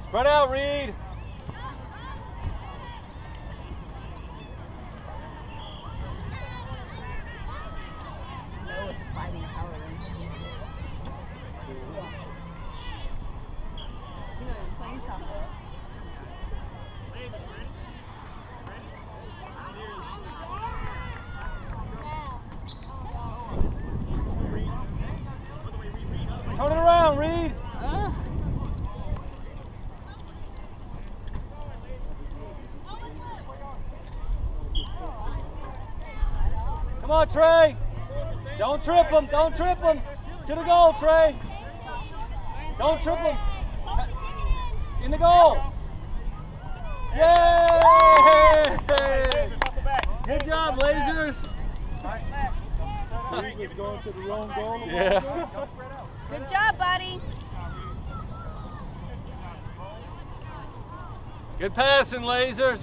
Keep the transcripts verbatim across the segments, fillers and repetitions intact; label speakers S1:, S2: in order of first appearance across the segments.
S1: Spread out, Reed. Turn it around, Reed.
S2: Uh.
S1: Come on, Trey. Don't trip him. Don't trip him. To the goal, Trey. Don't trip him. In the goal. Yay! Good job, Lasers.
S3: Reed was going to the wrong goal.
S1: Yeah.
S2: Good job, buddy.
S1: Good passing, Lasers.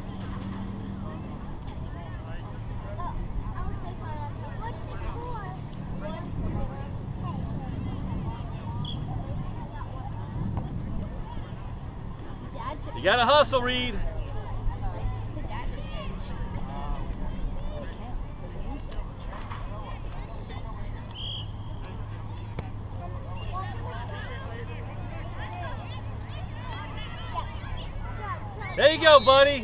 S1: You gotta hustle, Reed. There you go, buddy.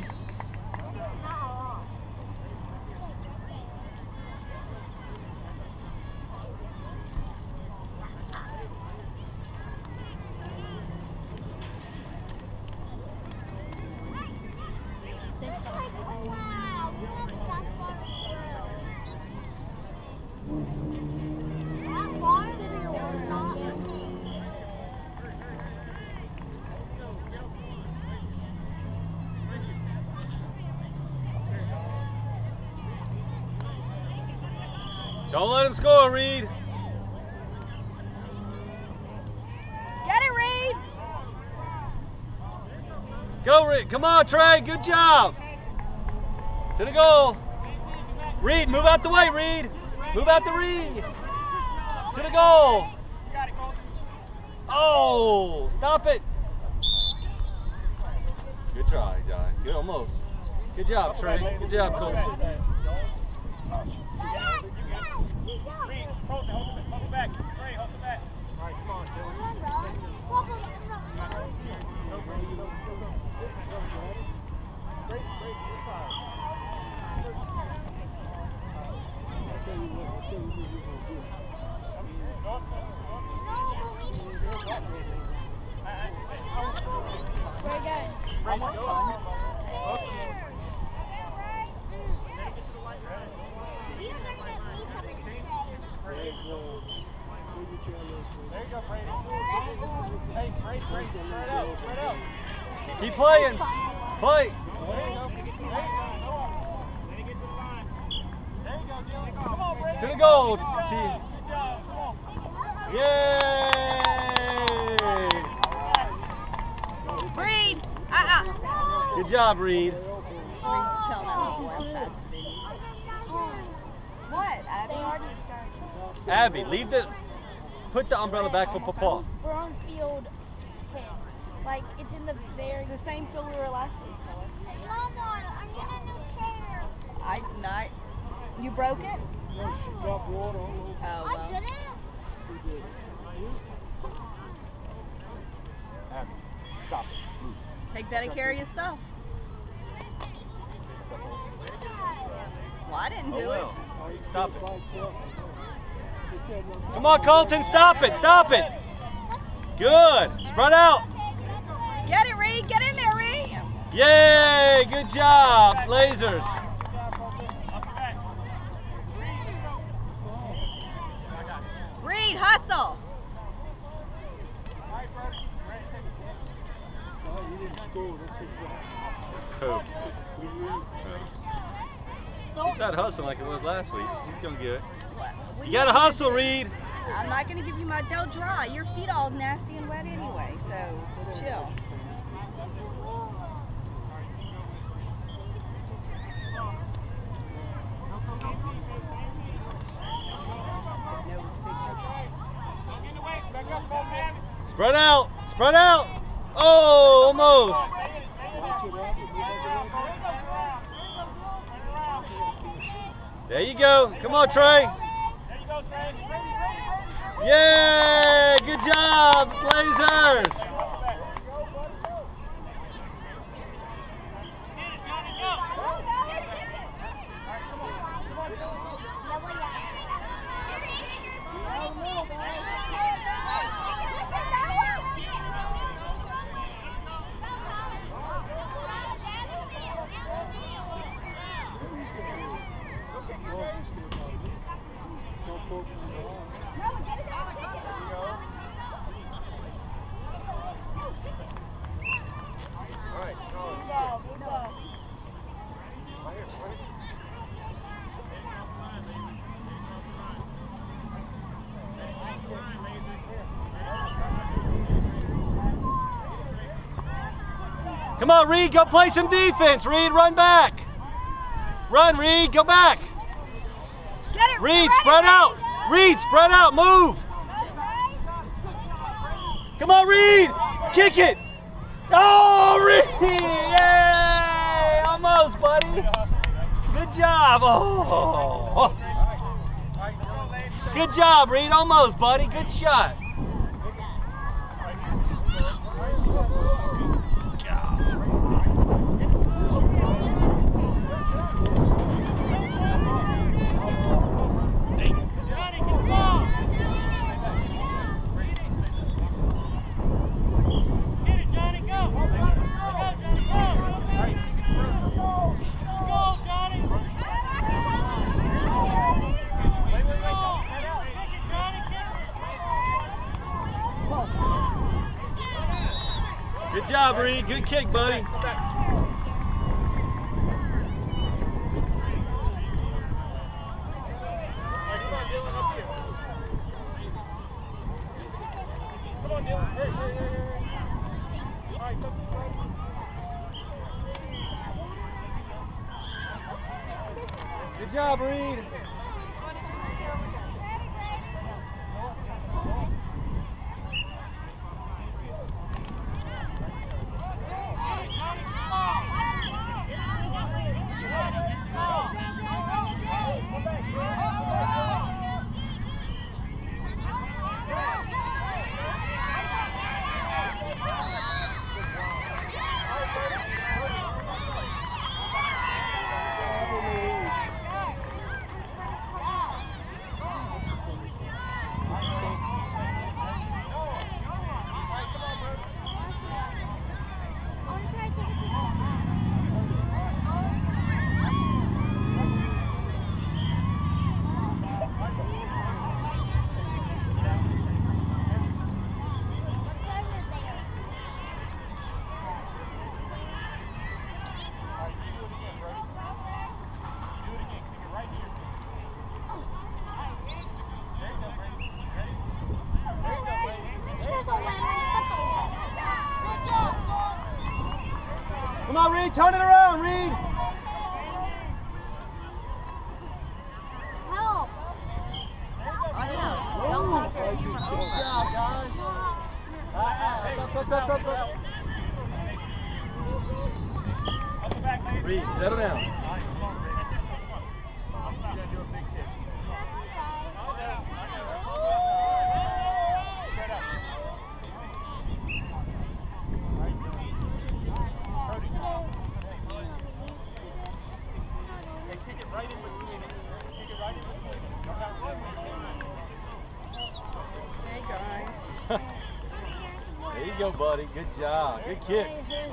S1: Don't let him score, Reed.
S2: Get it, Reed.
S1: Go, Reed. Come on, Trey. Good job. To the goal. Reed, move out the way, Reed. Move out the Reed. To the goal. Oh, stop it. Good try, John. Good, almost. Good job, Trey. Good job, Cole.
S3: Hold it, hold it, hold it back. Trey, hold it back. All right, come on,
S2: Very good.
S3: There you go, Brady. Hey, Brady, Brady, spread out, spread out.
S1: Keep playing. Play.
S3: There you go. There you go. Go on. Let it get to the line. There you go, Dylan. Come on, Brady.
S1: To the goal,
S3: Good job.
S1: team.
S3: Good job. Come on.
S1: Yay!
S2: Reed. Uh-uh.
S1: Good job, Reed.
S2: Reed's telling that little boy how fast it is. What, Abby?
S4: They already started.
S1: Abby, leave the, put the umbrella back for Papa.
S4: We're on field ten. Like, it's in the very...
S2: The same field we were last week, Taylor.
S4: Mama, I need a new chair.
S2: I not. You broke it?
S3: She dropped water all over.
S2: Oh,
S4: I
S2: well.
S4: didn't.
S3: Abby, stop it. Move.
S2: Take better care of your stuff. Well, I didn't do it.
S1: Stop it. Come on, Colton, stop it, stop it. Good. Spread out.
S2: Get it, Reed. Get in there, Reed.
S1: Yay, good job, Lasers.
S2: Reed, hustle.
S1: Who? He's not hustling like it was last week. He's going to get it. You got to hustle, Reed.
S2: I'm not going to give you my dough dry. Your feet all nasty and wet anyway, so chill.
S1: Spread out. Spread out. Oh, almost. There you go. Come on, Trey. Yeah, good job, Blazers. Come on, Reed, go play some defense. Reed, run back. Run, Reed, go back.
S2: Get it,
S1: Reed, spread out. Reed, spread out, move. Come on, Reed, kick it. Oh, Reed, yay, almost, buddy. Good job. Oh. Good job, Reed, almost, buddy. Good shot. Good job, Reed. Good kick, buddy. Good job, Reed. Come on, Reed, turn it around, Reed.
S4: Help.
S1: Good job, guys. Up, up, up, up. Reed, settle down. There you go, buddy. Good job. Good kick.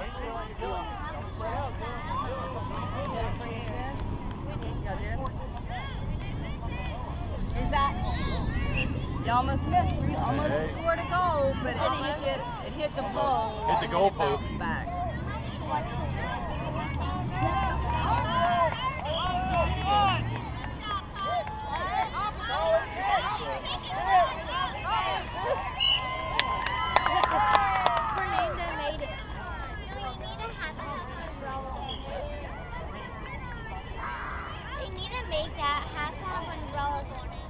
S2: Is that? You almost missed. You almost
S1: Hey.
S2: scored a goal, but it hit, it hit the pole.
S1: Hit the goal
S2: and it bounced
S1: post.
S2: back.
S4: Fernanda made it. No, you need to have an umbrella. They need to make that have to have umbrellas on it.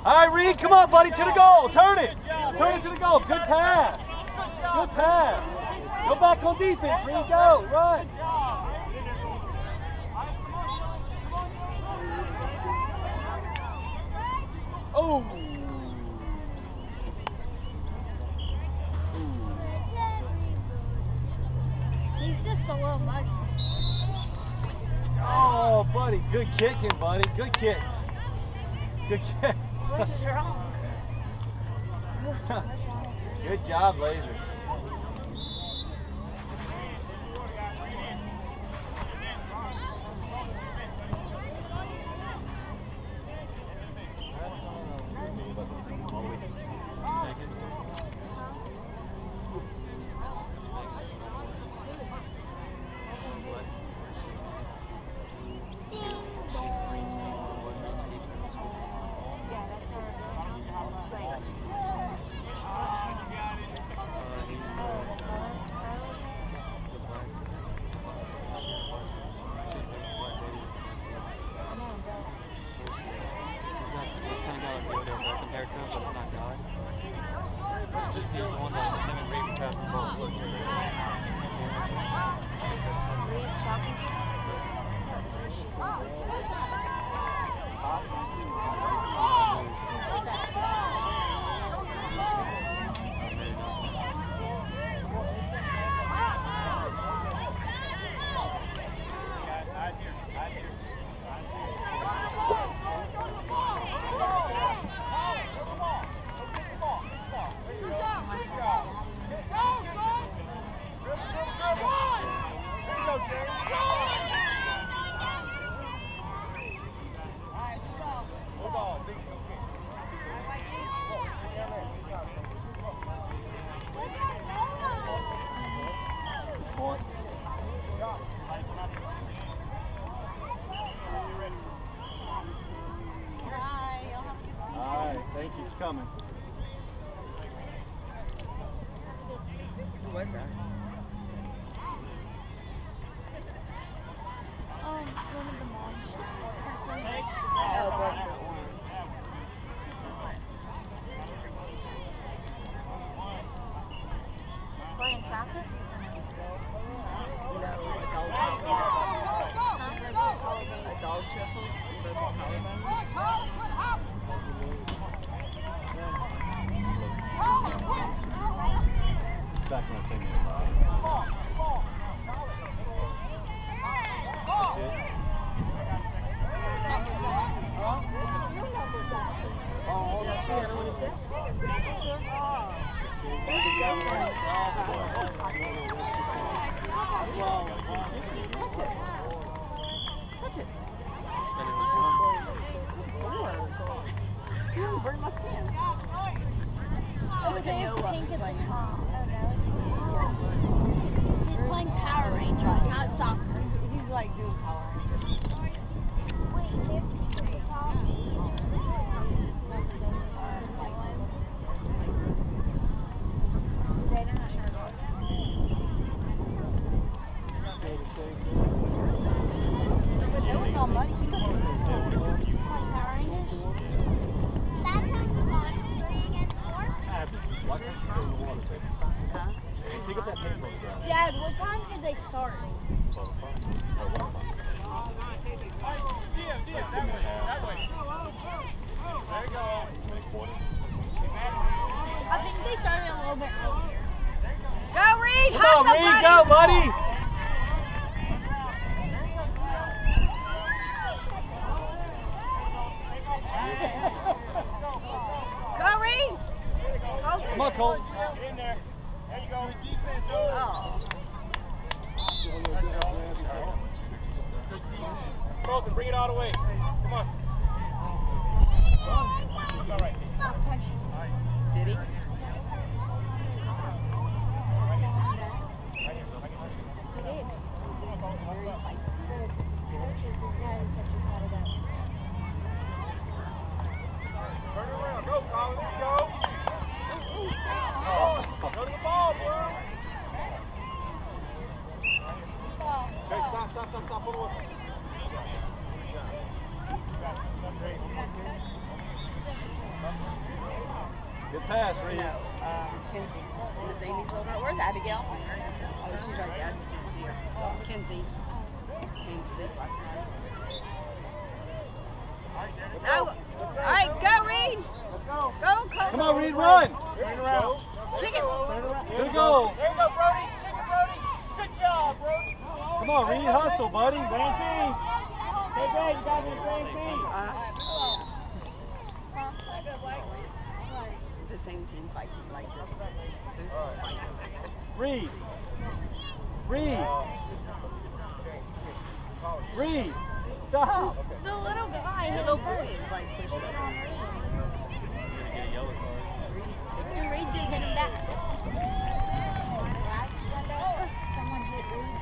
S1: All right, Reed, come on, buddy, to the goal. Turn it. Turn it to the goal. Good pass. Good pass. Go back on defense, Reed. Go. Run. Oh.
S4: He's just a little muddy.
S1: Oh, buddy. Good kicking, buddy. Good kicks. Good kicks.
S4: What's wrong?
S1: Good job, Blazers. Coming.
S2: Who was that?
S4: Um, one of the moms.
S2: Oh, broke her arm.
S4: Playing soccer?
S2: No, a dog chuckle. A dog chuckle. Broke his collarbone.
S1: Back when I say that. That's it.
S2: Oh, that's you. I don't want to sit. There's a good one. Touch it. Ooh, burn my skin.
S4: Oh, they have pink at the top. Oh, no, it's He's playing Power Rangers, not soccer.
S2: He's like doing Power Rangers.
S4: Wait, they have pink at the top. They're not sure about that.
S2: But that was all muddy. He must have been
S4: Playing Power Rangers?
S5: That sounds fun. Three against four?
S1: Watch it go in the water, baby.
S2: Huh?
S1: Pick up that paper on the ground.
S4: Dad, what time did they start?
S1: twelve o'clock. Or one o'clock. Like two and a half.
S3: There you go.
S1: Maybe a quarter.
S4: I think they started a little bit earlier.
S2: Go, Reed!
S1: Come on, Reed, go, buddy!
S2: Go, Reed!
S1: Come on, Cole.
S3: Get in there. There you go.
S2: Oh.
S3: Colton, bring it all the way. Come on. It's all right.
S2: Did he?
S4: He did. The coaches, his dad, is such a solid guy.
S3: Turn it around. Go, Colin. Let's go. Go to the ball, bro. Okay, stop, stop, stop, stop. Pull the whistle.
S1: Good pass, Reed.
S2: No, um, Kinsey. Miss Amy's little girl. Where's Abigail? Oh, she's right there. I just didn't see her. Kinsey. Came to sleep last night. No. All right, go, Reed. Go, go.
S1: Come on, Reed, run.
S3: Turn around.
S2: Kick it.
S3: Turn around.
S1: To the goal.
S3: There you go, Brody. Kick it, Brody. Good job, Brody.
S1: Come on, Reed, hustle, buddy.
S3: Same team. Hey, Greg, you guys are the same team.
S2: Uh, the same team fighting like this. There's some fighting.
S1: Reed. Reed. Reed. Stop.
S4: The little guy.
S2: The little boy is like pushing it.
S4: And Reed just hit him back. Last Sunday, someone hit Reed.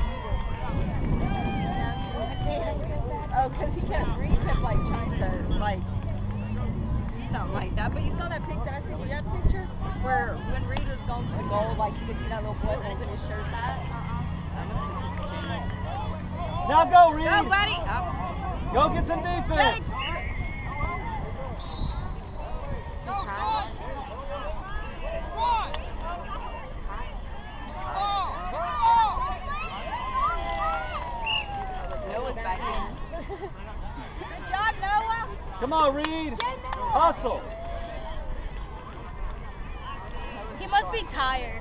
S4: I hit him so bad.
S2: Oh, because he kept, Reed kept like trying to like do something like that. But you saw that pic that I sent you, that picture? Where when Reed was going to the goal, like you could see that little boy holding his shirt back. I must have sent it to James.
S1: Now go, Reed.
S2: Go, buddy! Oh.
S1: Go get some defense.
S4: So tired.
S2: Noah's back in. Good job, Noah!
S1: Come on, Reed. Hustle.
S4: He must be tired.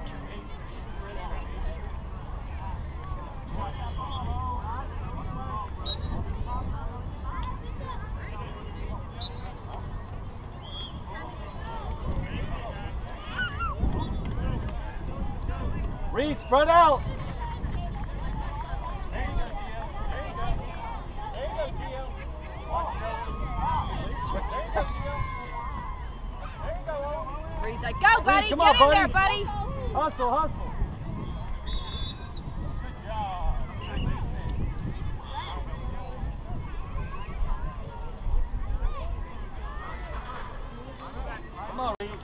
S1: Reed, spread out.
S2: Reed's like, go, buddy!
S1: Reed, come
S2: Get
S1: on,
S2: in
S1: buddy.
S2: there, buddy!
S1: Hustle, hustle. Come on, Reed.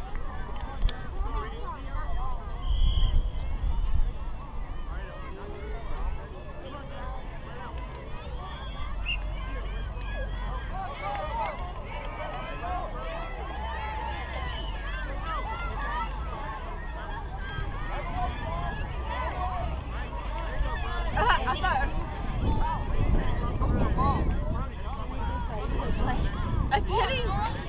S2: Uh, did he?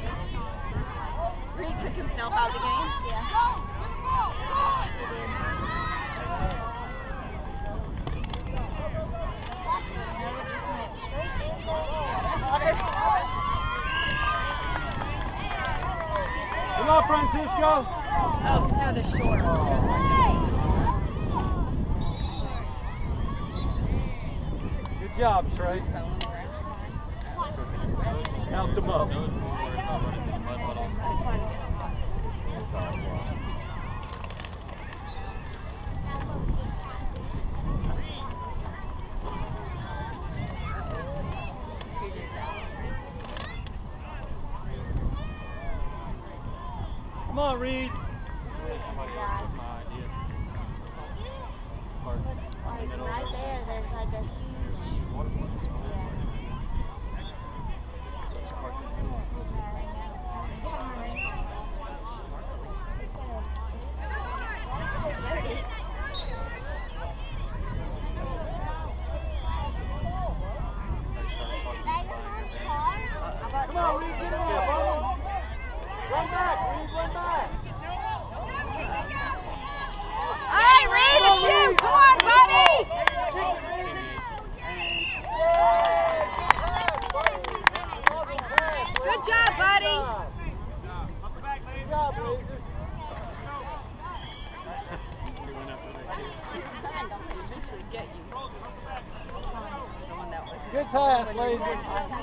S2: Reed took himself out of the game?
S1: Come on, Francisco.
S2: Oh, because they're the short.
S1: Good job, Trey. Count them up. Come on, Reed.
S4: Like right there, there's like a huge.
S1: Come on, Reed, get in there, buddy. Run back, Reed, run back.
S2: All right, Reed, it's you! Come on, buddy! Good job, buddy!
S1: Good job, Blazers.
S2: Eventually get you. The one that was.
S1: Good pass, Blazers.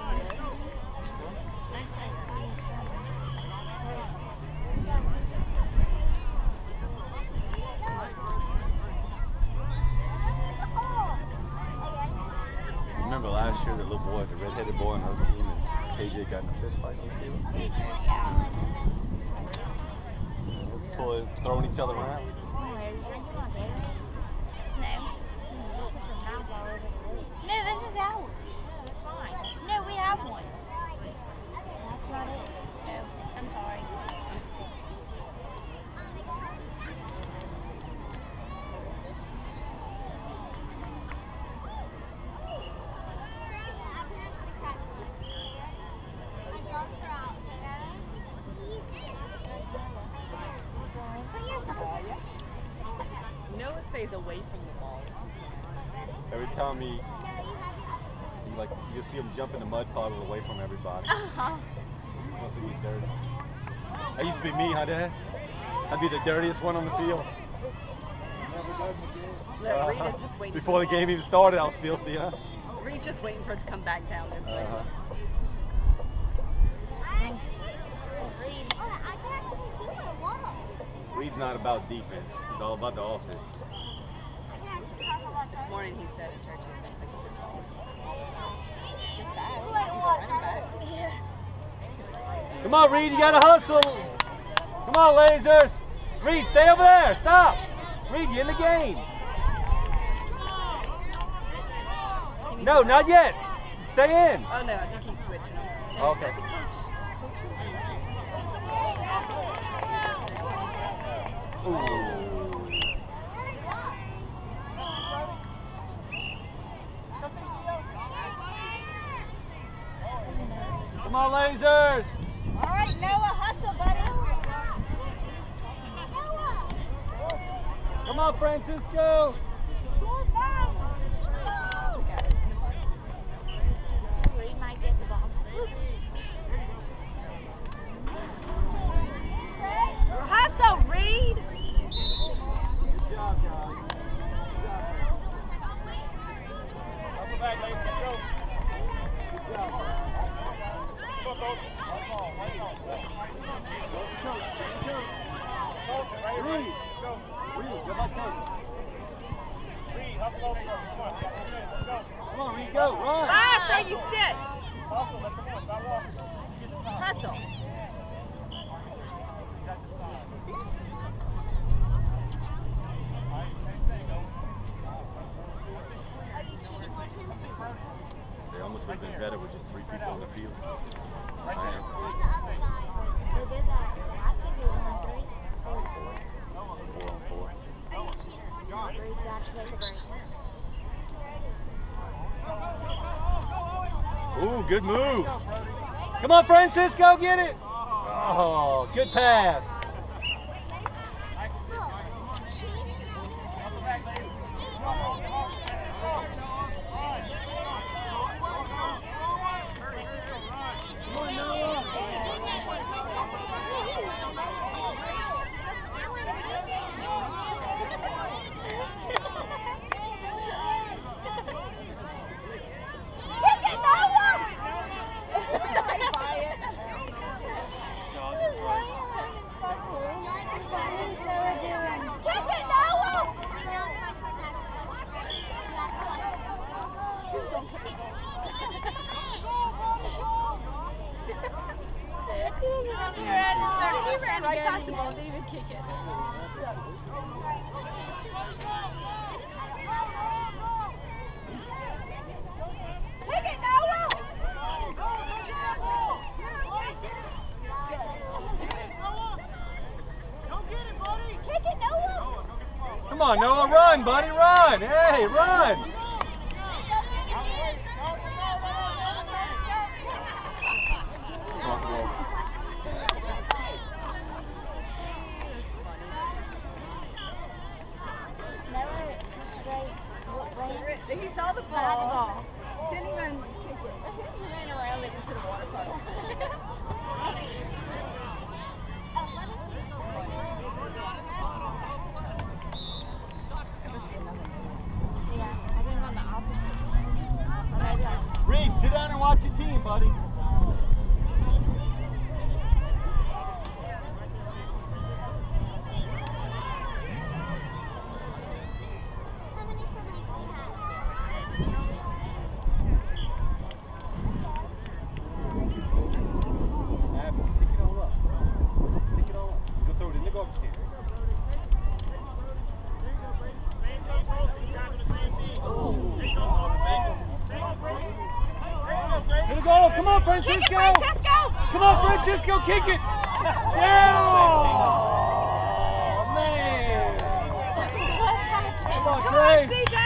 S1: Remember last year, that little boy, the red-headed boy on our team, and K J got in a fist fight on the field? Pulling, throwing each other around.
S4: No, this is ours. No, that's mine. No, we have one. That's not it. No, I'm sorry.
S2: Noah stays away from the ball.
S1: Every time he, he like, you'll see him jump in the mud puddle away from everybody.
S2: Uh-huh.
S1: He wants to get dirty. That used to be me, huh, Dad? I'd be the dirtiest one on the field.
S2: Look, Reed is just waiting.
S1: Before the game even started, I was filthy, huh?
S2: Reed's just waiting for it to come back down this way.
S1: Uh-huh.
S5: Oh, I can actually do it. Wow.
S1: Reed's not about defense. He's all about the offense.
S5: I can actually talk about
S2: This morning he said at church he was like football. You're fast.
S5: Ooh,
S2: You're
S5: I want
S2: running back.
S5: Yeah.
S1: Come on, Reed, you gotta hustle. Come on, lasers. Reed, stay over there. Stop. Reed, you in the game. No, not yet. Stay in.
S2: Oh no, I think he's switching them. James,
S1: Okay.
S2: let the coach. Coach him.
S1: Ooh. Come on, lasers.
S4: All right, Noah, hustle, buddy.
S1: Come on, Francisco.
S4: Reed might get the ball.
S2: Hustle, Reed.
S1: Good job, guys.
S3: Hustle back, ladies. Let's go.
S1: Good job.
S3: Come on, Coach. One ball, one ball. Reed,
S1: Reed.
S3: go.
S1: Reed, good luck, coach.
S3: Reed, hustle over. Come on, got one minute. Let's go.
S1: Come on, Reed, go. Run.
S2: Fast or you sit.
S3: Hustle, let them in. Stop walking.
S2: Hustle.
S1: They almost would have been better with just three people on the field. I am.
S5: Where's the other guy?
S4: They did that last week. It was only three.
S1: Four on four.
S4: Reed got to take a break.
S1: Ooh, good move. Come on, Francisco, get it. Oh, good pass. Come on, Noah.
S4: Kick it, Noah!
S2: I buy it.
S4: He's running around in circles. What is Noah doing? Kick it, Noah!
S2: He ran, sorry, he ran right past the ball, didn't even kick it.
S4: Kick it, Noah! Kick it, Noah!
S1: Come on, Noah, run, buddy, run. Hey, run. Come on, girls.
S4: Noah straight, look right
S2: He saw the
S4: behind the
S2: ball.
S4: ball.
S2: Didn't even kick it. He ran around it into the water puddle.
S4: Yeah, I think on the opposite team. Or maybe on the
S1: Reed, sit down and watch your team, buddy.
S5: How many siblings do you have?
S1: Abby, pick it all up. Pick it all up. Go throw it in the garbage can. To the goal. Come on, Francisco.
S2: Kick it, Francisco!
S1: Come on, Francisco, kick it. Yeah. Oh, man. Come on,
S2: Come on,
S1: Trey.
S2: C J!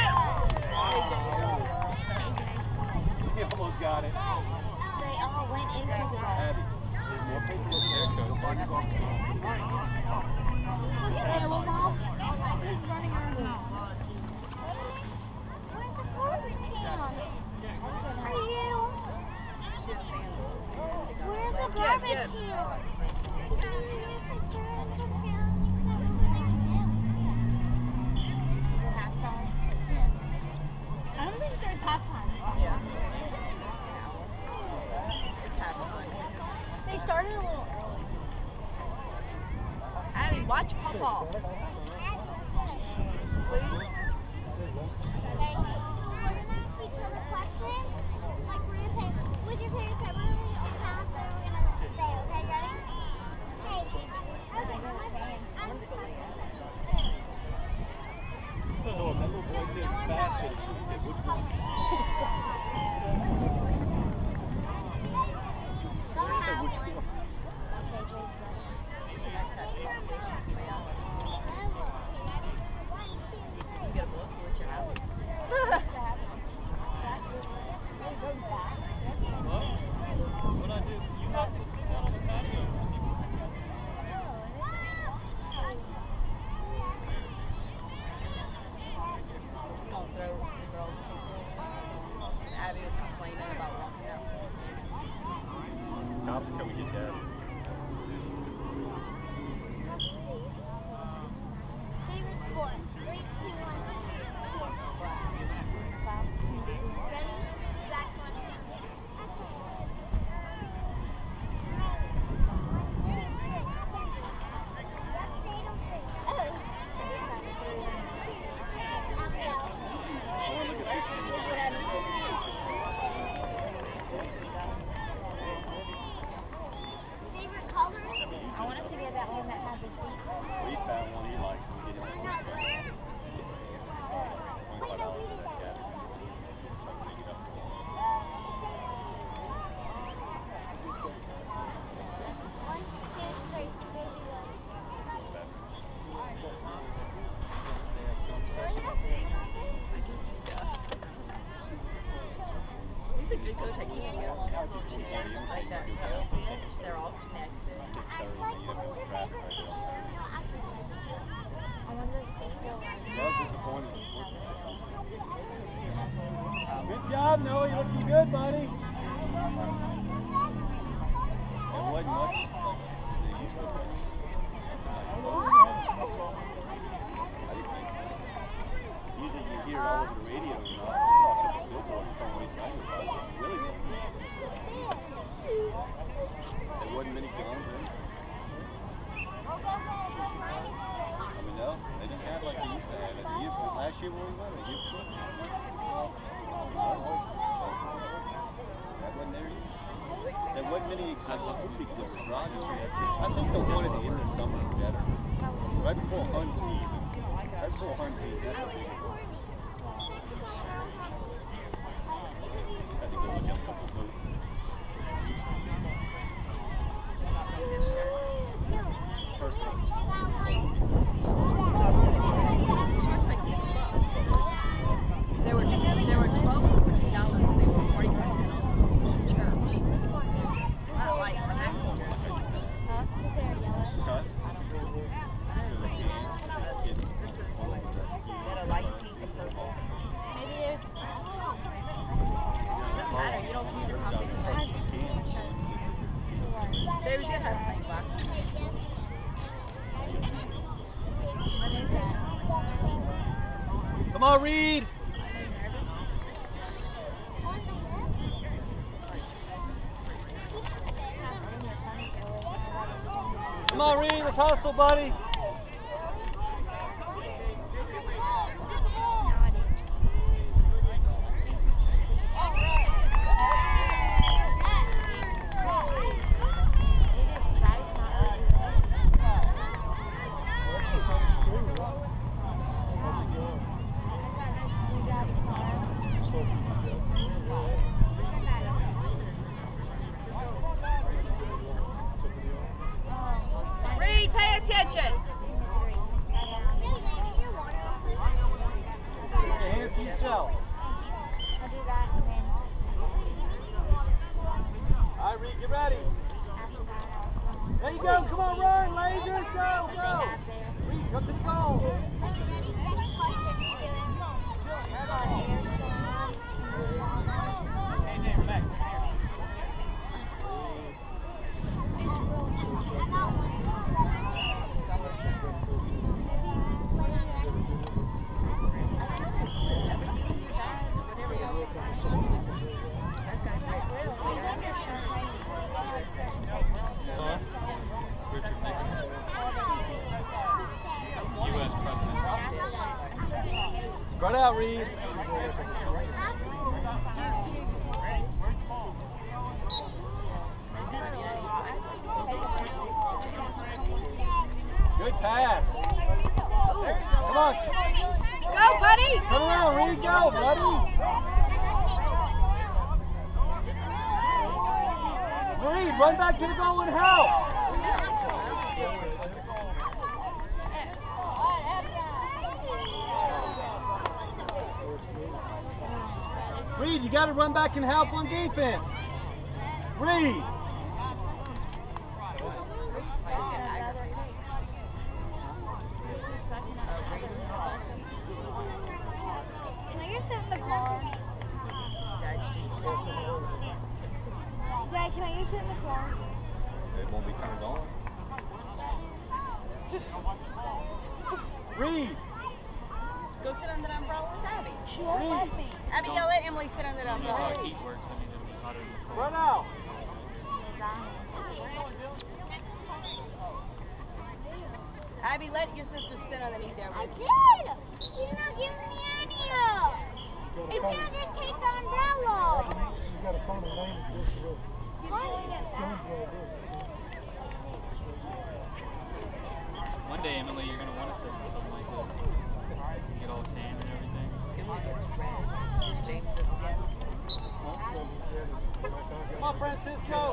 S1: He almost got it.
S4: They all went into the ball.
S1: Abby, there's more paper in there. Go find your garbage can.
S4: Look at Noah, Mom. He's running around.
S5: Where's the garbage can? Are you?
S2: She has sandals.
S5: Where's the
S2: Get,
S5: garbage
S2: get.
S5: can?
S4: I don't think there's halftime.
S2: Yeah. It's halftime.
S4: They started a little early.
S2: Abby, watch Pawpaw. Please.
S5: Would your parents ever really count that we're gonna say, okay, ready? Hey, okay, I'm
S3: Oh, that little boy said it's fast. He said, which one?
S5: Don't have one.
S4: Okay, Jay's
S2: You get a book with your house.
S3: What I do? You have to sit down on the patio for six minutes.
S2: Just gonna throw the girls. And Abby was complaining about walking out.
S3: Cops come and get you out.
S5: Favorite sport? Three, two, one. Ready? Back one. Favorite color?
S4: I want it to be that one that has the seats.
S3: We found one he likes. We get him
S5: Another.
S3: twenty-five dollars for that cat. Try to pick it up.
S5: One, two, three. Baby go.
S2: He's a good coach. I can't get him on his little chin. Like that little bench. They're all connected.
S3: Thursday, you have to traffic right there.
S4: I wonder if they feel like
S3: Well, disappointed.
S1: Good job, Noah. You're looking good, buddy.
S3: There wasn't much like they usually do. Usually you hear it all over the radio and all. I saw a couple of billboards some ways back. Really good. There wasn't many guns in. I mean, no, they didn't have like they used to have it. The year, last year when we went, the year before. That wasn't there either. There wasn't many like food exhibits. I think they wanted to end the summer better. Right before hunt season. Right before hunt season, that's what they did. I think they looked at a couple of boats. First one.
S2: Shorts like six bucks. There were there were twelve and fourteen dollars, and they were forty percent off. Church. Not like the maximum.
S4: huh? Is there a yellow?
S3: Huh?
S2: This is like got a light pink and purple.
S4: Maybe there's
S2: Doesn't matter. You don't see the top of it. They did have plain black.
S4: What is that?
S1: Come on, Reed.
S4: Are you nervous?
S1: Come on, Reed. Let's hustle, buddy.
S2: Reed, pay attention.
S1: Put your hands to yourself.
S4: I'll do that and then
S1: All right, Reed, get ready.
S4: after that I'll
S1: There you go. Come on, run, lasers. Go, go.
S4: out there.
S1: Spread out, Reed. Good pass. Come on.
S2: Go, buddy.
S1: Come around, Reed. Go, buddy. Reed, run back to the goal and help. Reed, you got to run back and help on defense. Reed.
S4: Can I just sit in the car? Dad, can I just sit in the car?
S3: It won't be turned on.
S1: Reed.
S2: Go sit under the umbrella with Abby.
S4: She won't let me.
S2: Abigail, let Emily sit under the umbrella.
S6: Heat works, I mean, it'll be hotter in the cold.
S1: Run out.
S2: Abby, let your sister sit underneath there
S5: I
S2: with you.
S5: did! She's not giving me any of it. It's gonna just take the umbrella.
S7: You gotta call the name of this road.
S6: One day, Emily, you're going to want to sit in something like this. You get all tan and everything.
S2: Emily gets red. She's James's skin.
S1: Come on, Francisco.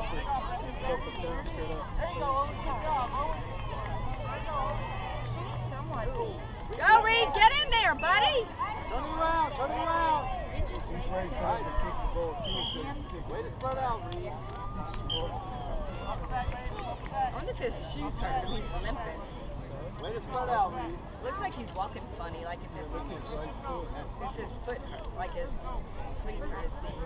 S2: Go, Reed, get in there, buddy.
S1: Turn it around, turn it around.
S7: He's ready for him to kick the ball too.
S1: Way to spread out, Reed.
S2: I wonder if his shoes hurt or he's limping.
S1: Way to spread out, Reed.
S2: Looks like he's walking funny, like if his, if his foot hurt, like his cleats or his feet.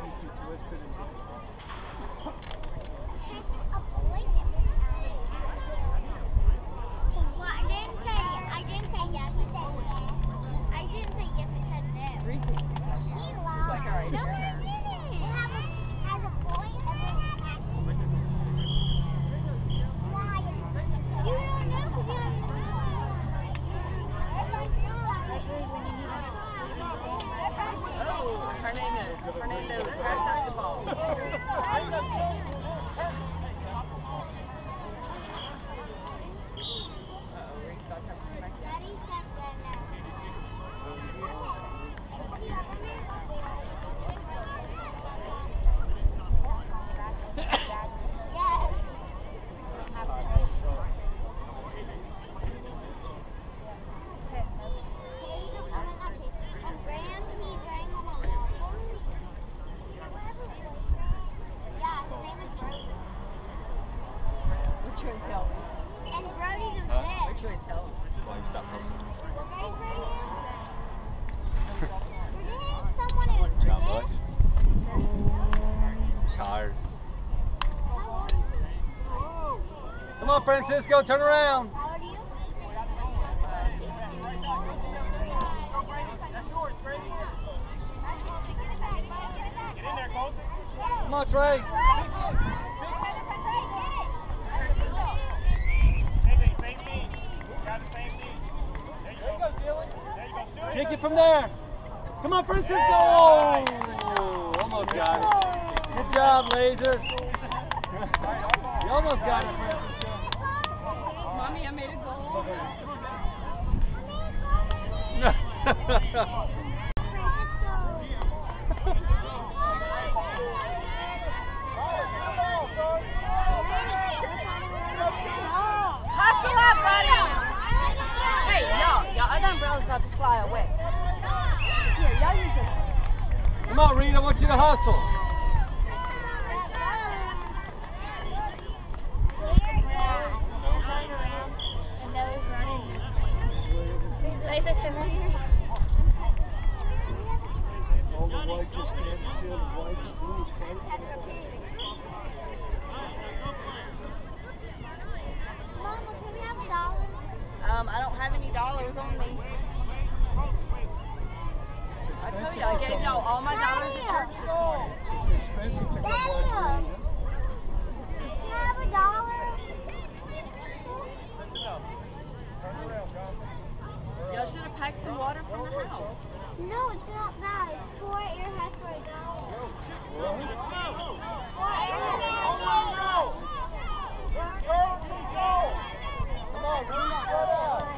S5: Well, I didn't say, I didn't say yes, I said yes. I didn't say yes, I said no.
S2: Reed thinks he's like,
S5: She
S2: he's
S5: lied.
S2: like, all right, it's
S5: No,
S2: your
S5: I
S2: turn.
S5: didn't. It has a, has a point and then it has to lie. You don't know because you don't know.
S2: Oh, Hernandez. Hernandez passed up the ball. Uh-oh, Reed's about to have to come back in.
S5: Daddy said that yes. And Graham, he drank from a waffle. Yeah, his name is Brody.
S2: What you gonna tell me?
S5: And Brody's a
S3: Huh?
S5: vet.
S2: What you gonna tell me?
S3: Why you stop hustling?
S5: What grade Brody is? Didn't someone in
S3: Not
S5: vet?
S3: much. Tired.
S5: How old is he?
S1: Come on, Francisco, turn around.
S5: How old are you?
S1: Come on, Trey. Kick it from there. Come on, Francisco. Oh, almost got it. Good job, Lasers. You almost got it, Francisco.
S2: Mommy, I made a goal. Hustle up, buddy. Hey, y'all, y'all other umbrella's about to fly away. Here, y'all use this.
S1: Come on, Reed, I want you to hustle.
S4: And those running. He's waving over here.
S7: All the white just stand still, the white and blue fight.
S5: Mama, can we have a dollar?
S2: Um, I don't have any dollars on me. I told you, I gave y'all all my dollars at church this morning.
S7: It's expensive to go by
S5: Daddy, can I have a dollar?
S2: Y'all should have packed some water from the house.
S5: No, it's not that. It's four airheads for a dollar. Four airheads for a dollar.
S7: Come on, Reed, go down.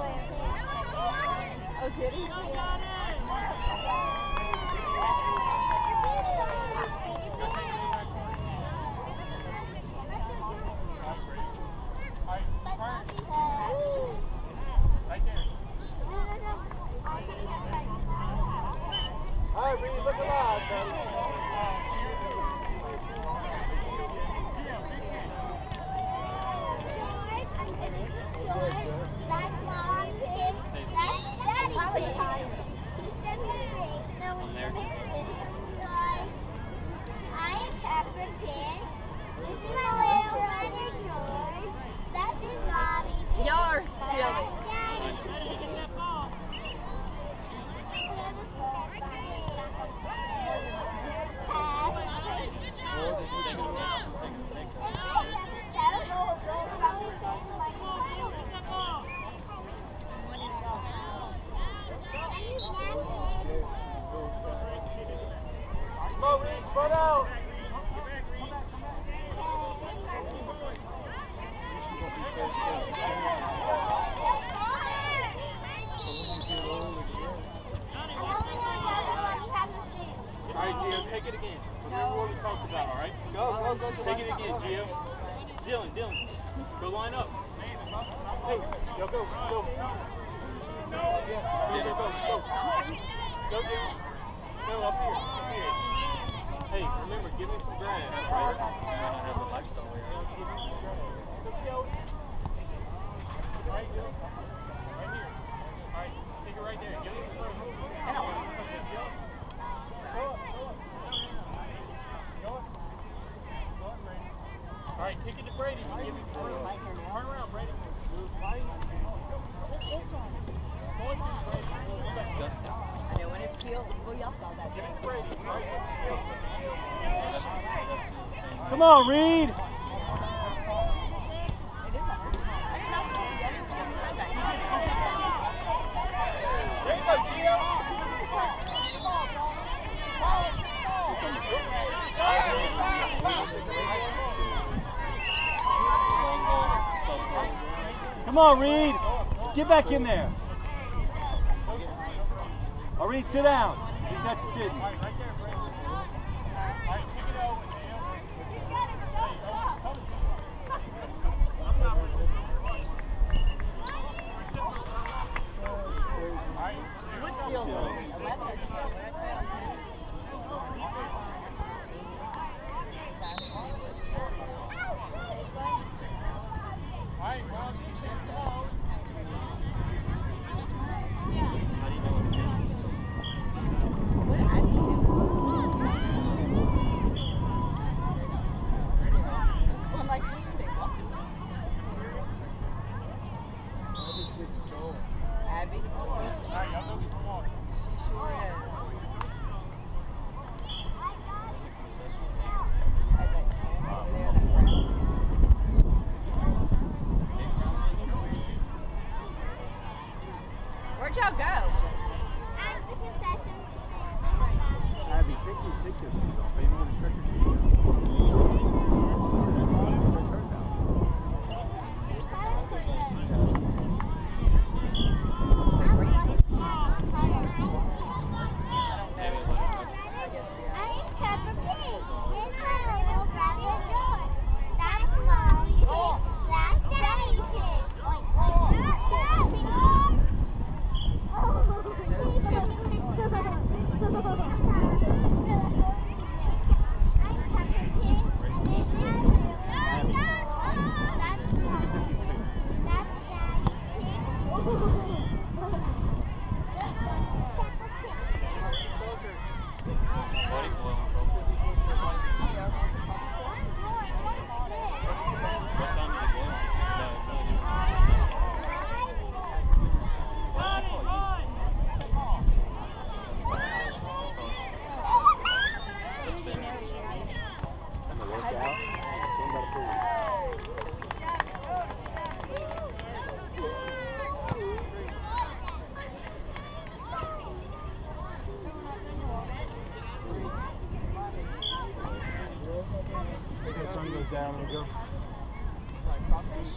S2: Oh, did he?
S7: Right there. All right, Reed, look alive, buddy.
S5: That's Mom. That's Daddy. I was tired.
S6: On there.
S5: I am Pepper Pig. This is my little brother George. That is Mommy.
S2: Y'all are silly.
S7: Come on, Reed, spread out.
S3: All right, Gio, take it again. Remember what we talked about, all right?
S7: Go, go, go. go.
S3: Take it again, Gio. Dylan, Dylan, go line up. Hey, go, go, go. Yeah, go, go, go. Go, Dylan. Go up here, up here. Hey, remember, give me some grass, right?
S6: Everyone has a lifestyle here.
S3: Let's go. All right, go. Right here. All right, take it right there. Give me some grass. Go up, go up. Go up. Go up, Brady. All right, kick it to Brady. See if he can turn around. Turn around, Brady.
S4: What's this one?
S6: Disgusting.
S2: I know when it peeled. Well, y'all saw that thing.
S1: Come on, Reed.
S2: It is a I didn't know. I didn't think I had that.
S3: There you go, Gio.
S1: Come on, Reed. Get back in there. All right, Reed, sit down. You got you sitting.
S2: Woodfield, eleven or ten. What did I tell you? What I mean, this one like you, they walk. Abby, she's
S7: it down and go.
S2: Like crawfish?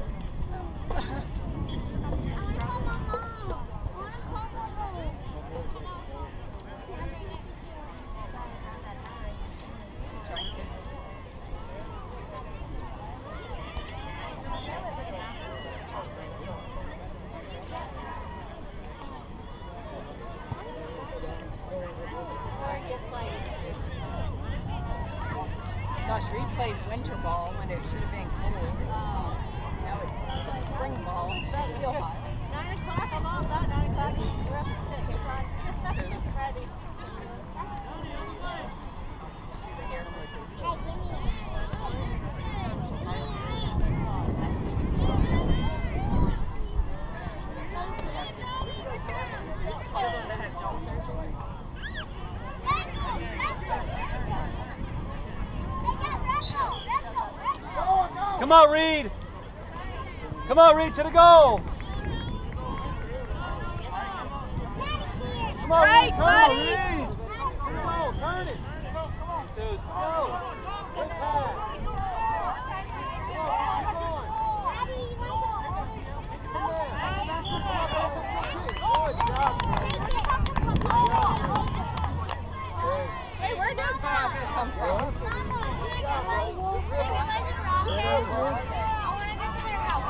S2: Gosh, we played winter ball when it should have been cold. It was hot. Now it's spring ball. That's still hot.
S4: Nine o'clock, I'm all about nine o'clock. We're up at six. Ready.
S2: She's a hair lizard. All of them that had jaw surgery.
S1: Come on, Reed. Come on, Reed, to the goal. Come on, Reed, turn,
S2: buddy.
S1: Reed. Come on, turn it. So slow. Good pass.
S2: Hey, where did that come from?
S5: I want to go to their house.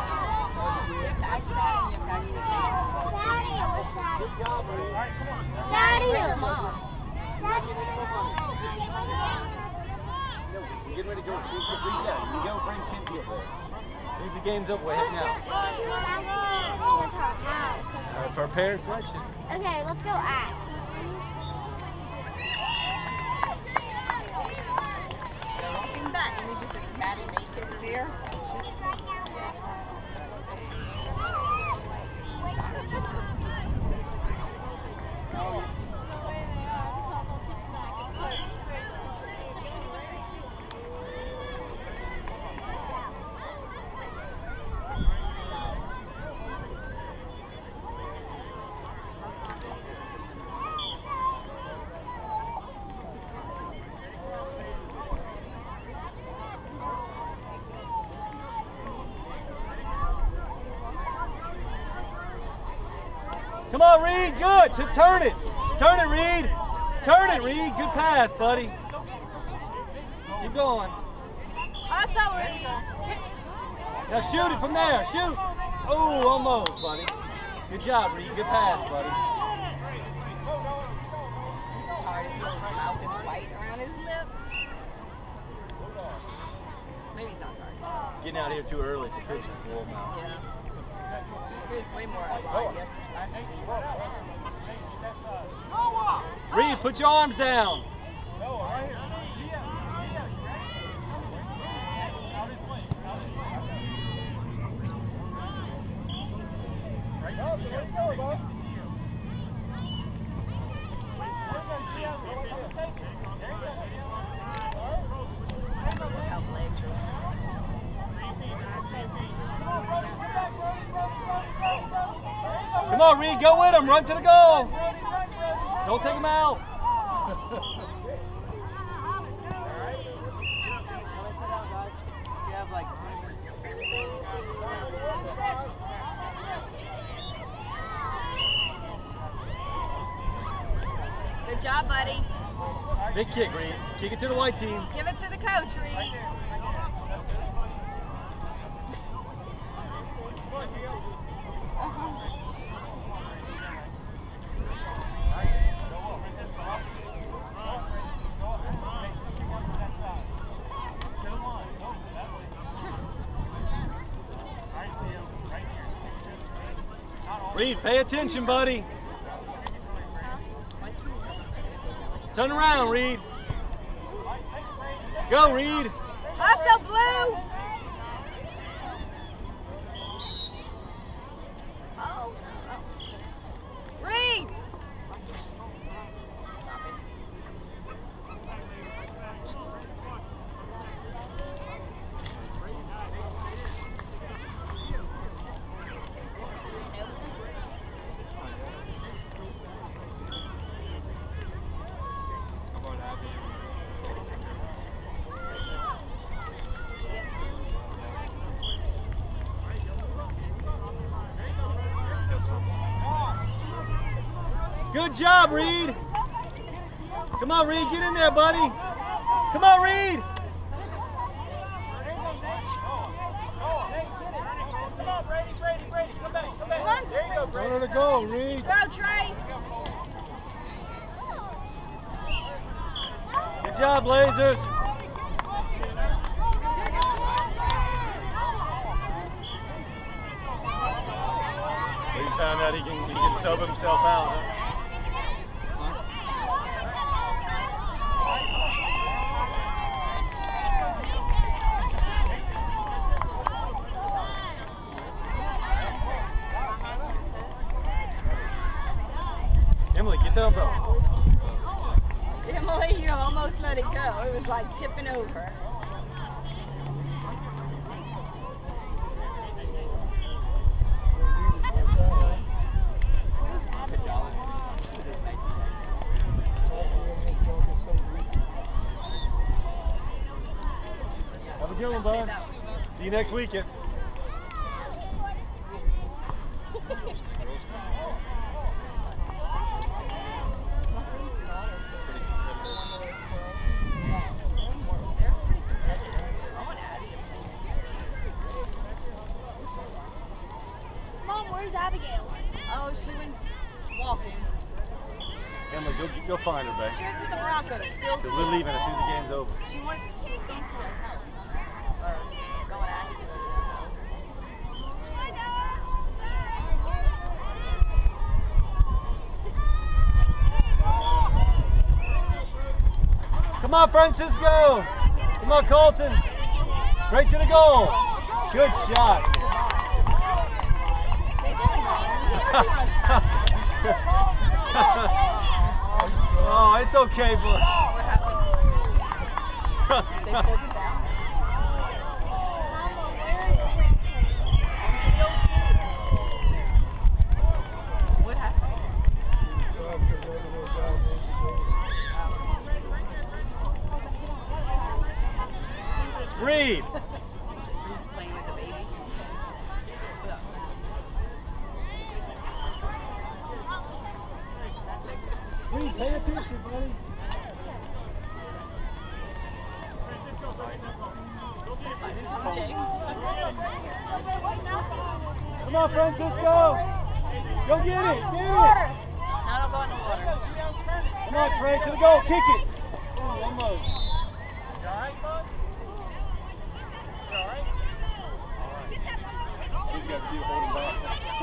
S5: Daddy, what's that?
S1: Good job, Reed.
S5: Daddy,
S2: Where's your mom?
S5: Daddy,
S1: We're getting ready to go. As soon as we read that, you go bring Kinsey up there. As soon as the game's over, we're heading out. All right, for our parent selection.
S5: Okay, let's go act.
S2: Walking back, and we just like Maddie make it there.
S1: Come on, Reed. Good. To turn it. Turn it, Reed. Turn it, Reed. Good pass, buddy. Keep going.
S2: Hustle, Reed.
S1: Now shoot it from there. Shoot. Oh, almost, buddy. Good job, Reed. Good pass, buddy.
S2: He's tired. His little mouth is white around his lips. Maybe he's not tired.
S1: Getting out here too early for pitching. Whoa, mouth.
S2: Yeah. He was way more alive yesterday. Last week.
S1: Reed, put your arms down.
S2: How legs are.
S1: Come on, Reed. Go with him. Run to the goal. Don't take him out.
S2: Good job, buddy.
S1: Big kick, Reed. Kick it to the white team.
S2: Give it to the coach, Reed.
S1: Reed, pay attention, buddy. Turn around, Reed. Go, Reed.
S2: Hustle, Blue. Oh. Oh. Reed. Stop it.
S1: Good job, Reed. Come on, Reed, get in there, buddy. Come on, Reed.
S3: Come on, Brady, Brady, Brady, come back, come back. There you go, Brady.
S7: Where to go, Reed?
S2: Go, Trey.
S1: Good job, Blazers. He found out he can he can sub himself out. Huh? Emily, get down, bro.
S2: Emily, you almost let it go. It was like tipping over.
S1: Have a good one, bud. See you next weekend.
S4: Mom, where's Abigail?
S2: Oh, she went walking.
S1: Emily, go, go find her, babe.
S2: She went to the Broncos. Field
S1: Because we're leaving as soon as the game's over.
S2: She wanted to, she was going to their house. Or going to ask them to their house.
S1: Come on, Francisco. Come on, Colton. Straight to the goal. Good shot. Oh, it's okay, but
S2: They pulled it down. Field two. What happened?
S1: Reed.
S2: Reed's playing with the baby.
S7: Reed, pay attention, buddy.
S2: James.
S1: Come on, Francisco. Go get it. Get it.
S2: No, don't go in the water.
S1: Come on, Trey. To the goal. Kick it. Ooh, almost.
S3: You all right, bud? You all right?
S1: All you got to do is hold him back.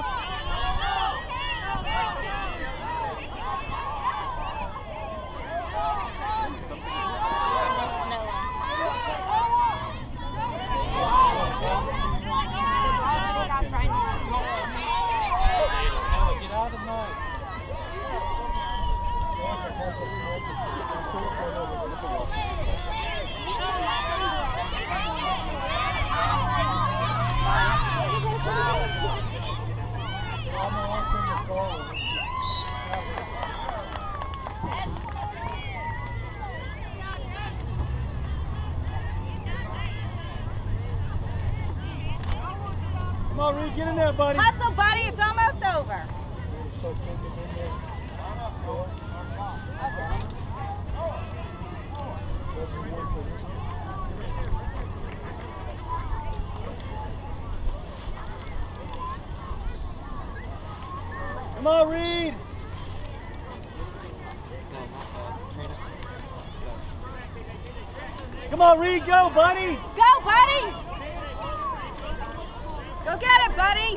S4: Stop trying to
S7: Get out of mine. I'm off in the goal.
S1: Come on, Reed. Get in there, buddy.
S2: Hustle, buddy. It's almost over.
S1: Come on, Reed. Come on, Reed. Go, buddy.
S2: Go, buddy. Go get it, buddy.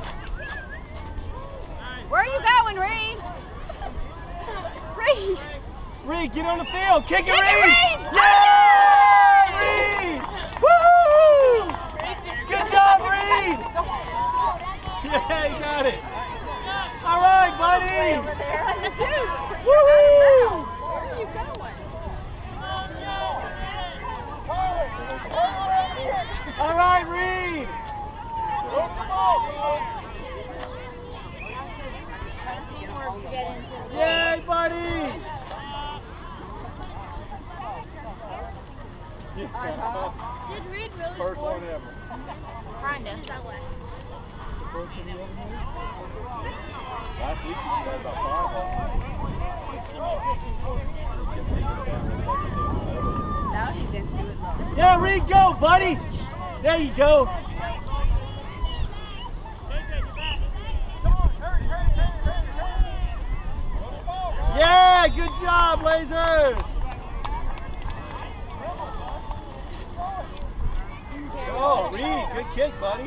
S2: Where are you going, Reed? Reed.
S1: Reed, get on the field. Kick it,
S2: Kick it,
S1: Reed.
S2: Reed.
S1: Yeah, Reed. Woo! Good job, Reed. Yeah, you got it. All right, buddy.
S2: Over there on the two.
S1: Woo!
S2: Out of bounds. Where are you going?
S1: All right, Reed.
S4: teamwork to get into the
S1: Yay, buddy.
S4: Did Reed really
S7: First
S4: score?
S7: one ever.
S4: Kinda. That left.
S7: closer the other way?
S1: Last week you had about five on.
S2: Now he's into it though.
S1: Yeah, Reed, go, buddy. There you go. Yeah, good job, Lasers. Oh, Reed, good kick, buddy.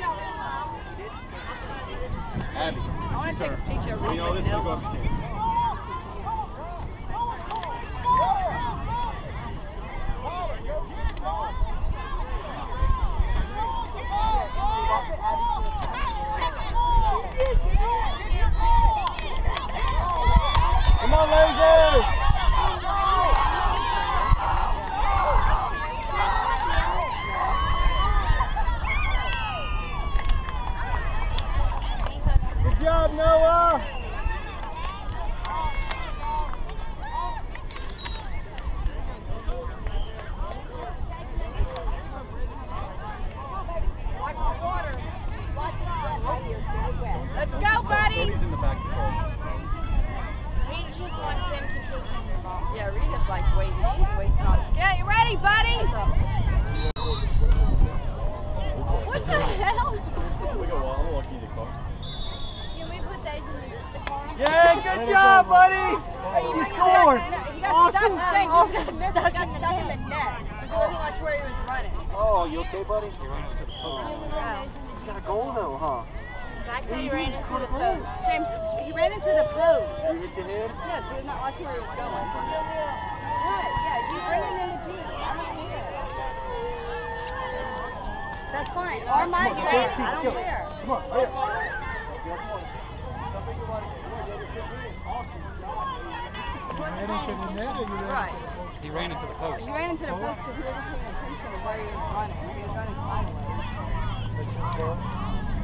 S1: Abby,
S2: I want to take a picture of
S1: you
S2: Reed
S1: know this is
S2: McNeil.
S1: going to be. Come on, Lasers! Good job, Noah!
S2: Let's go, buddy!
S1: Cody's in the back of the ball.
S4: Reed just wants them to kick him the ball.
S2: Yeah, Reed is like waiting. He's wasting on. Get ready, buddy! What the hell?
S1: We go, well, I'm lucky to call.
S4: Can we put those in the, the car?
S1: Yeah, good job, buddy! You scored!
S2: He got
S1: Awesome!
S2: stuck. Jane
S4: Just
S2: just
S4: got
S2: got
S4: stuck
S2: stuck
S4: in the
S2: in the
S4: net.
S2: net. He wasn't watch where he was running.
S7: Oh, you okay, buddy? You
S2: Wow.
S7: got a goal though, huh?
S4: Zach said he ran into the post.
S2: James, he ran into the post.
S7: You hit your head?
S2: Yes, he was not watching where he was going. What? Yeah, he's running in the deep. I don't care. That's fine. Or my grade, I don't care.
S7: Come on, hurry up. Ran into the net or you ran
S2: Right.
S6: He ran into the post.
S2: He ran into the post because he wasn't paying attention to where he was running. He was running sideways.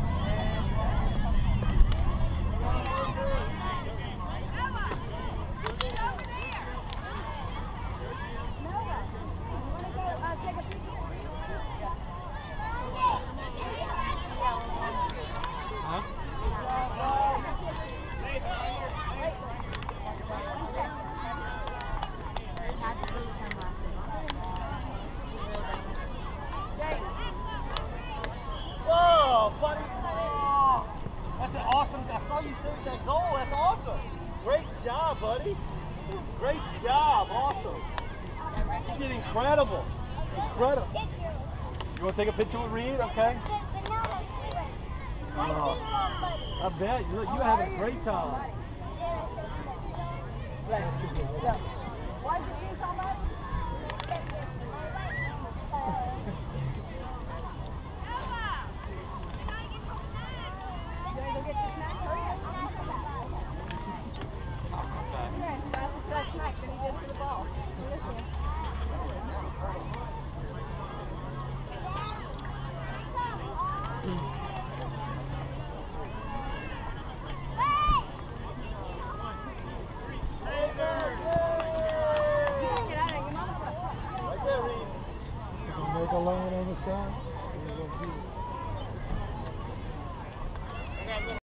S6: Huh?
S4: Had to put his sunglasses on. He really doesn't see.
S1: Whoa, buddy! Oh, that's an awesome. I saw you save that goal. That's awesome. Great job, buddy. Great job. Awesome. You did incredible. Incredible. You want to take a picture with Reed? Okay. Oh, I bet. You, you had a great time.